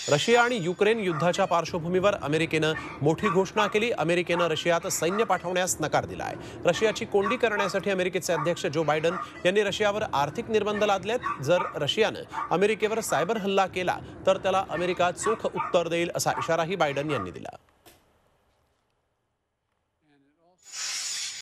Russia आणि Ukraine युद्धाच्या पार्श्वभूमीवर अमेरिकेनं मोठी घोषणा केली। अमेरिकेनं रशियात सैन्य पाठवण्यास नकार दिला आहे। रशियाची कोंडी करण्यासाठी अमेरिकेचे अध्यक्ष जो बायडन यांनी रशियावर आर्थिक निर्बंध लादलेत। जर रशियानं अमेरिकेवर सायबर हल्ला केला तर त्याला अमेरिका चोख उत्तर देईल असा इशाराही बायडन यांनी दिला।